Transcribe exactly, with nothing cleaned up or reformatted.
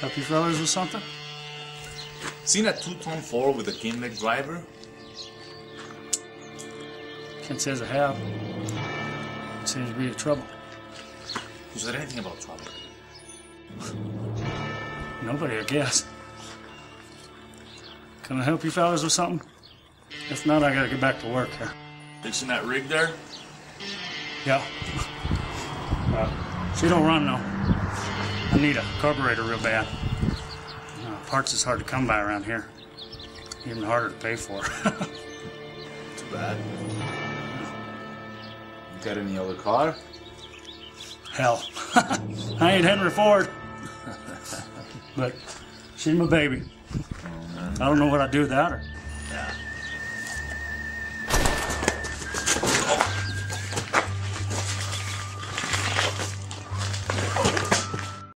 Help you fellas with something? Seen a two-ton Ford with a Kinect driver? Can't say as I have. Seems to be a trouble. Who said anything about trouble? Nobody, I guess. Can I help you fellas with something? If not, I gotta get back to work here. Fixing that rig there? Yeah. Uh, she don't run, though. I need a carburetor real bad. Uh, parts is hard to come by around here. Even harder to pay for. Too bad. You got any other car? Hell. I ain't Henry Ford. But she's my baby. I don't know what I'd do without her.